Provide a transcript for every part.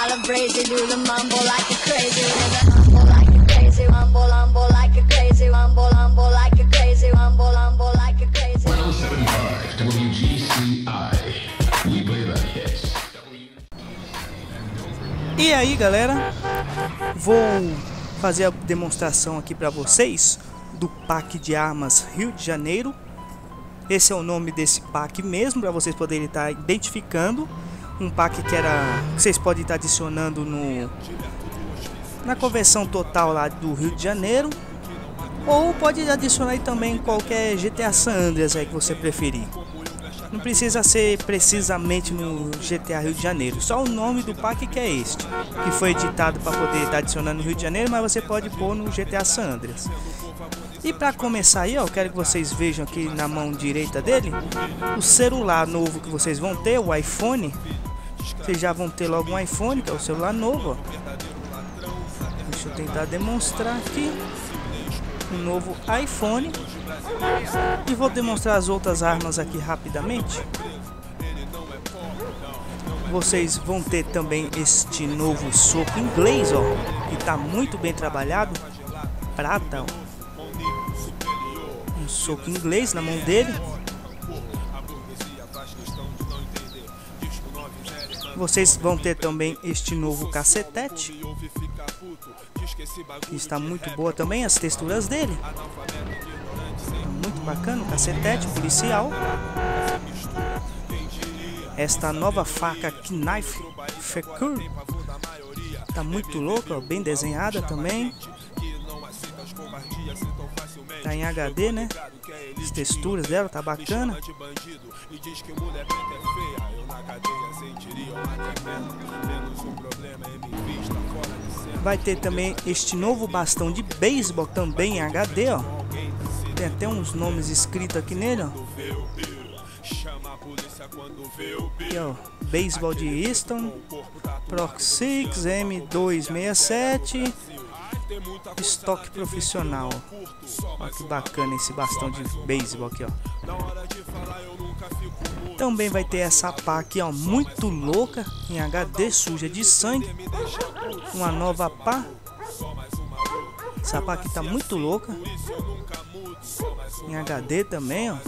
all of crazy, do the mumble like a crazy, rumble like a crazy, rumble like a crazy, rumble like a crazy, rumble like a crazy. 1075 WGCI. We play the hits. E aí, galera, vou fazer a demonstração aqui para vocês do pack de armas Rio de Janeiro. Esse é o nome desse pack mesmo, para vocês poderem estar identificando. Um pack que vocês podem estar adicionando na conversão total lá do Rio de Janeiro, ou pode adicionar aí também qualquer GTA San Andreas aí que você preferir. Não precisa ser precisamente no GTA Rio de Janeiro, só o nome do pack que é este, que foi editado para poder estar adicionando no Rio de Janeiro, mas você pode pôr no GTA San Andreas. E para começar aí, ó, eu quero que vocês vejam aqui na mão direita dele o celular novo que vocês vão ter, o iPhone. Vocês já vão ter logo um iPhone, que é o celular novo, ó. Deixa eu tentar demonstrar aqui o novo iPhone. E vou demonstrar as outras armas aqui rapidamente. Vocês vão ter também este novo soco inglês, ó, que está muito bem trabalhado, prata, ó. Um soco inglês na mão dele. Vocês vão ter também este novo cacetete, que está muito boa também as texturas dele. Muito bacana o cacetete policial. Esta nova faca Knife Fekir tá muito louca, ó, bem desenhada também. Tá em HD, né? As texturas dela tá bacana. Vai ter também este novo bastão de beisebol também em HD, ó. Tem até uns nomes escritos aqui nele, ó. Aqui, ó, beisebol de Easton, Proc 6 M267, estoque profissional. Olha que bacana esse bastão de beisebol aqui, ó. Também vai ter essa pá aqui, ó, muito louca, em HD, suja de sangue. Uma nova pá. Essa pá aqui tá muito louca, em HD também, ó.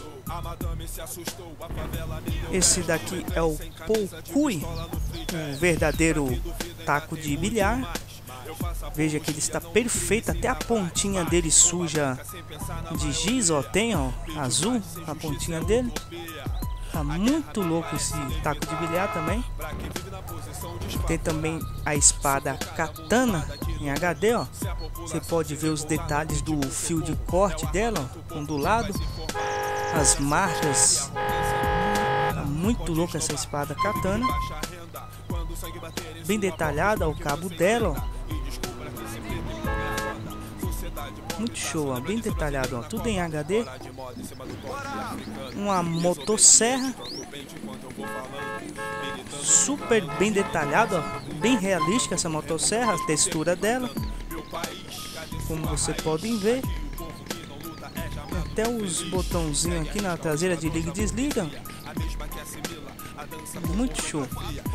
Esse daqui é o Poukui, um verdadeiro taco de bilhar. Veja que ele está perfeito, até a pontinha dele suja de giz, ó, tem, ó, azul a pontinha dele. Tá muito louco esse taco de bilhar também. Tem também a espada Katana em HD, ó. Você pode ver os detalhes do fio de corte dela, ó, ondulado, as marcas. Tá muito louco essa espada Katana, bem detalhada, o cabo dela, ó. Muito show, ó, bem detalhado, ó, tudo em HD. Uma motosserra super bem detalhada, ó, bem realística essa motosserra, a textura dela, como vocês podem ver. Tem até os botãozinhos aqui na traseira de liga e desliga. Muito show.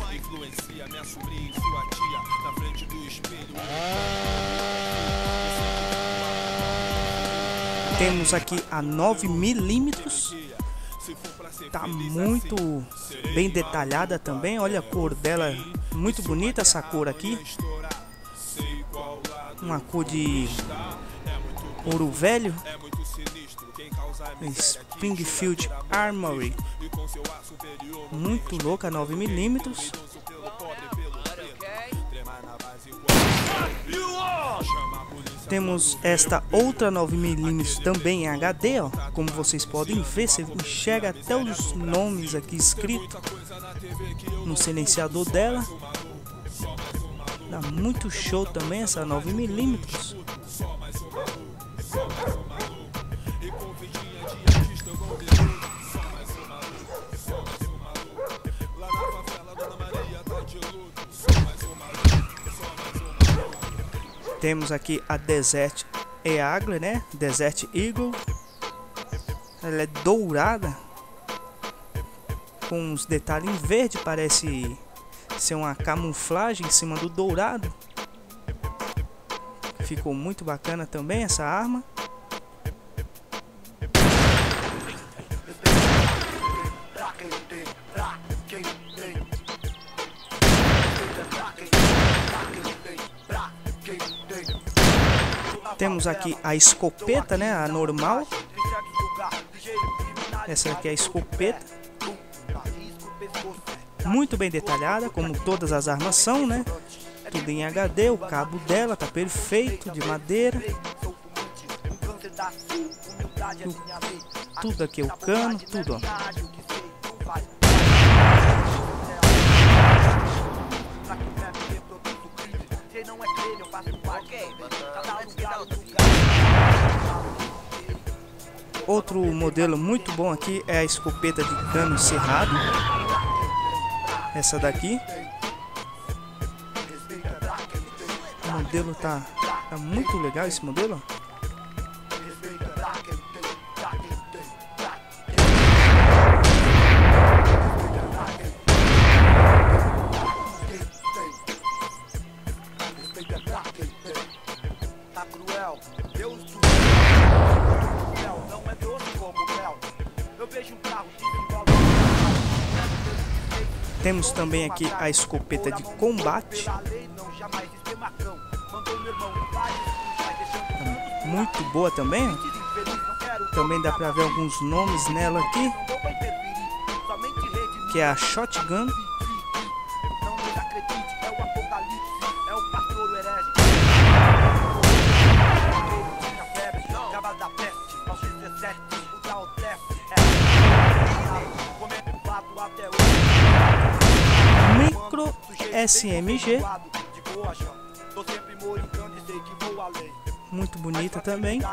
Temos aqui a 9mm. Tá muito bem detalhada também. Olha a cor dela, muito bonita essa cor aqui. Uma cor de ouro velho. Springfield Armory. Muito louca, 9mm. Temos esta outra 9mm também em HD, ó. Como vocês podem ver, você enxerga até os nomes aqui escritos no silenciador dela. Dá muito show também essa 9mm. Temos aqui a Desert Eagle, né? Desert Eagle. Ela é dourada, com uns detalhes em verde, parece ser uma camuflagem em cima do dourado. Ficou muito bacana também essa arma. Temos aqui a escopeta, né, a normal. Essa aqui é a escopeta. Muito bem detalhada, como todas as armas são, né? Tudo em HD, o cabo dela tá perfeito, de madeira. Tudo aqui, o cano, tudo, ó. Outro modelo muito bom aqui é a escopeta de cano cerrado. Essa daqui. O modelo tá muito legal, esse modelo. Temos também aqui a escopeta de combate. Muito boa também. Também dá pra ver alguns nomes nela aqui. Que é a Shotgun. Micro SMG. Muito bonita também.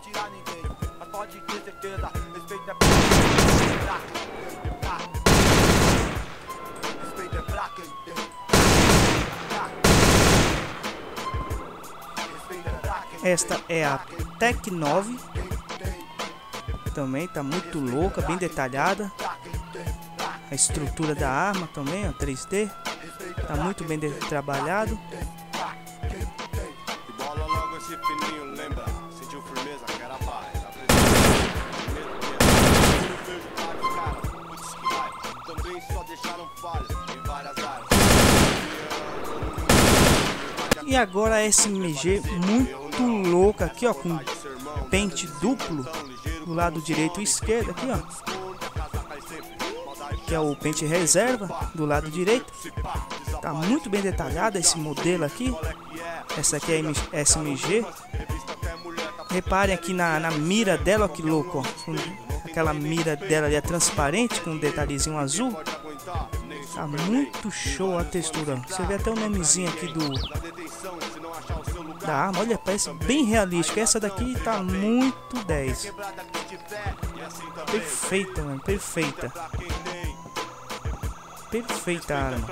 Esta é a Tec 9. Também tá muito louca, bem detalhada. A estrutura da arma também, ó, 3D. Tá muito bem trabalhado. E agora a SMG muito louca aqui, ó, com pente duplo do lado direito e esquerdo aqui, ó. Que é o pente reserva do lado direito. Tá muito bem detalhado esse modelo aqui. Essa aqui é a SMG. Reparem aqui na mira dela, ó, que louco, ó. Aquela mira dela ali é transparente com um detalhezinho azul. Tá muito show a textura. Você vê até o nomezinho aqui da arma. Olha, parece bem realística. Essa daqui tá muito 10. Perfeita, mano, perfeita. Perfeita a arma.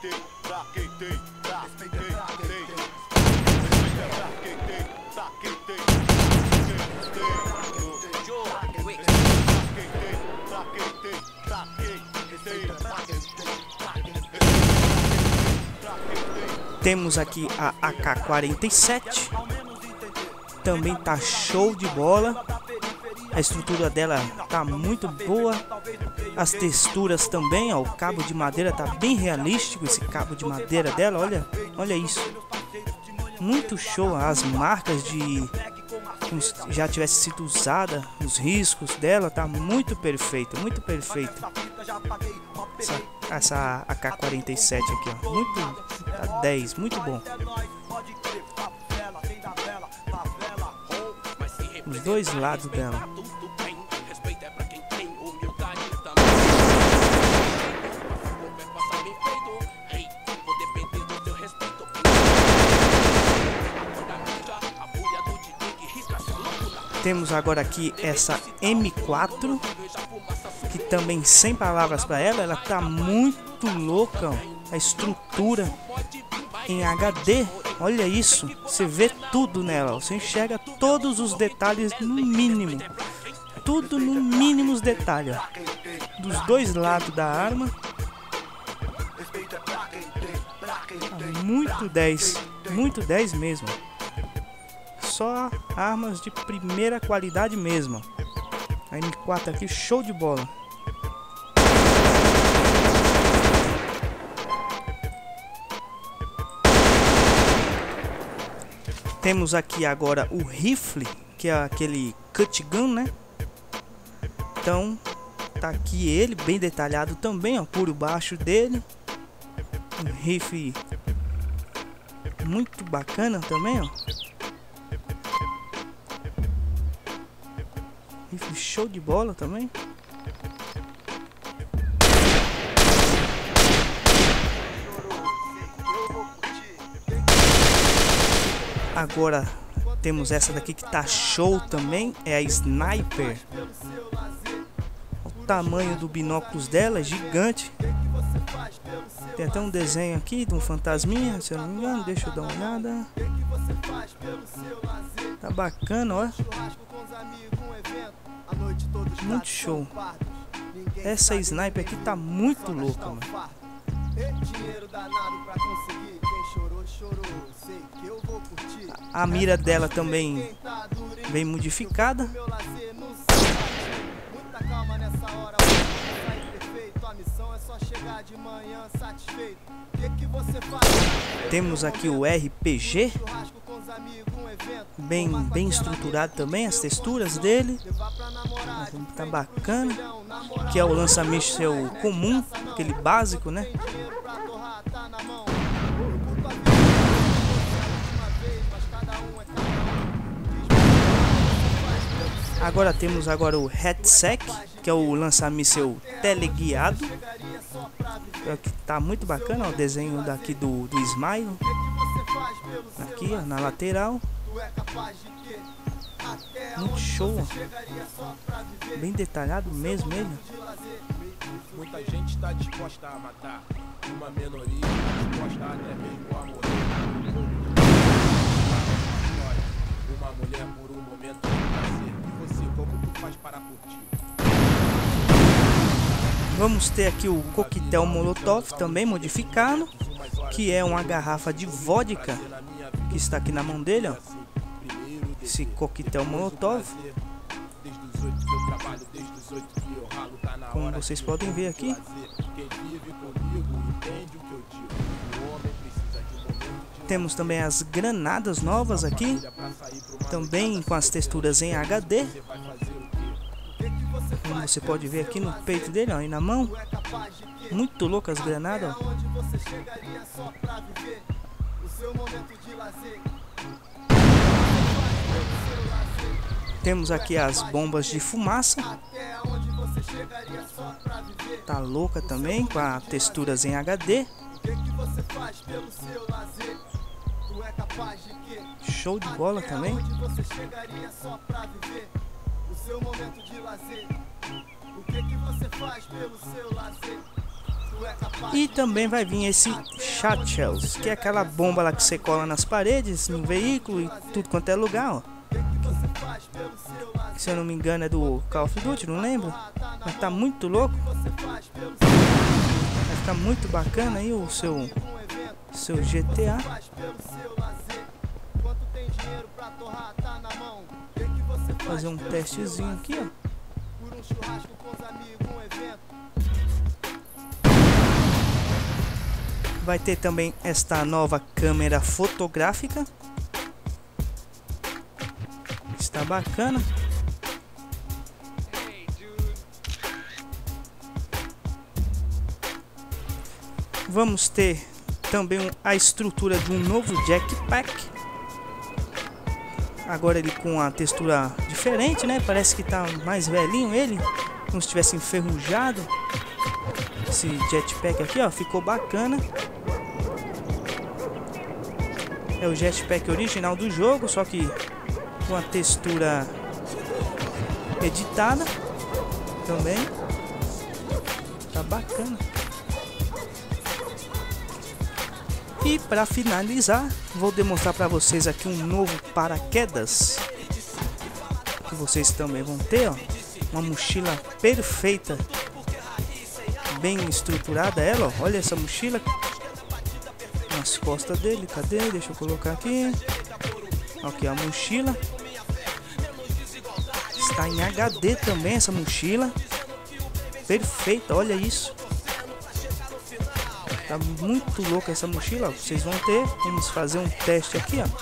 Temos aqui a AK-47. Também tá show de bola. A estrutura dela tá muito boa. As texturas também, ó. O cabo de madeira tá bem realístico. Esse cabo de madeira dela, olha isso. Muito show. As marcas de como se já tivesse sido usada, os riscos dela, tá muito perfeito, muito perfeito. Essa AK-47 aqui, ó, muito, tá 10, muito bom. Os dois lados dela. Temos agora aqui essa M4, que também sem palavras para ela tá muito louca, ó. A estrutura em HD, olha isso, você vê tudo nela, ó. Você enxerga todos os detalhes no mínimo, tudo no mínimo os detalhes, ó. Dos dois lados da arma. Muito 10. Muito 10 mesmo. Só armas de primeira qualidade mesmo. A M4 aqui, show de bola. Temos aqui agora o rifle, que é aquele cut gun, né? Então, tá aqui ele, bem detalhado também, ó, por baixo dele. Um rifle muito bacana também, ó. Rifle show de bola também. Agora temos essa daqui que tá show também, é a Sniper. O tamanho do binóculos dela é gigante. Tem até um desenho aqui de um fantasminha, se eu não me engano, deixa eu dar uma olhada. Tá bacana, ó. Muito show. Essa Sniper aqui tá muito louca, mano. A mira dela também bem modificada. Temos aqui o RPG, bem estruturado também, as texturas dele. Tá bacana. Que é o lança-míssel comum, aquele básico, né? Agora temos agora o Headsec, que é o lança-míssel teleguiado. Que tá muito bacana, ó, o desenho daqui do Smile. Aqui, ó, na lateral. Muito show, ó. Bem detalhado mesmo ele. Muita gente está disposta a matar, uma minoria disposta até mesmo a morrer. Uma mulher por um momento de prazer. E você, como tu faz para curtir? Vamos ter aqui o coquetel Molotov também modificado, que é uma garrafa de vodka que está aqui na mão dele, ó. Esse coquetel Molotov. Como vocês podem ver aqui. Temos também as granadas novas aqui, também com as texturas em HD. Como você pode ver aqui no peito dele, ó, e na mão. Muito louco as granadas, ó. Temos aqui as bombas de fumaça. Tá louca também, com as texturas em HD. Show de bola também. E também vai vir esse Shot Shells, que é aquela bomba lá que você cola nas paredes, no veículo e tudo quanto é lugar, ó. Se eu não me engano é do Call of Duty, não lembro. Mas tá muito louco. Vai ficar muito bacana aí o seu GTA. Fazer um testezinho aqui, ó. Vai ter também esta nova câmera fotográfica. Está bacana. Vamos ter também a estrutura de um novo Jetpack. Agora ele com a textura diferente, né? Parece que tá mais velhinho ele, como se tivesse enferrujado. Esse Jetpack aqui, ó, ficou bacana. É o Jetpack original do jogo, só que com a textura editada também. Tá bacana. E para finalizar, vou demonstrar para vocês aqui um novo paraquedas que vocês também vão ter, ó. Uma mochila perfeita, bem estruturada ela, ó. Olha essa mochila, uma nas costas dele. Cadê? Deixa eu colocar aqui. Aqui a mochila. Está em HD também essa mochila. Perfeita, olha isso. Tá muito louca essa mochila, ó. Vocês vão ter. Vamos fazer um teste aqui, ó.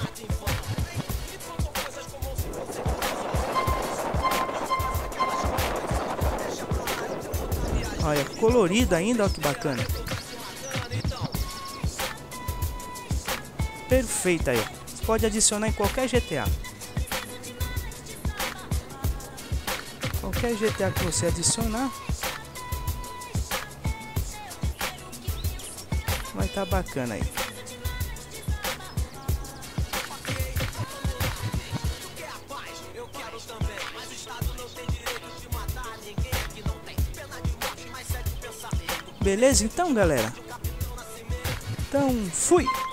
Olha, colorido ainda, ó, que bacana. Perfeita aí, ó. Você pode adicionar em qualquer GTA. Qualquer GTA que você adicionar, vai estar bacana aí. Beleza, então, galera? Então, fui!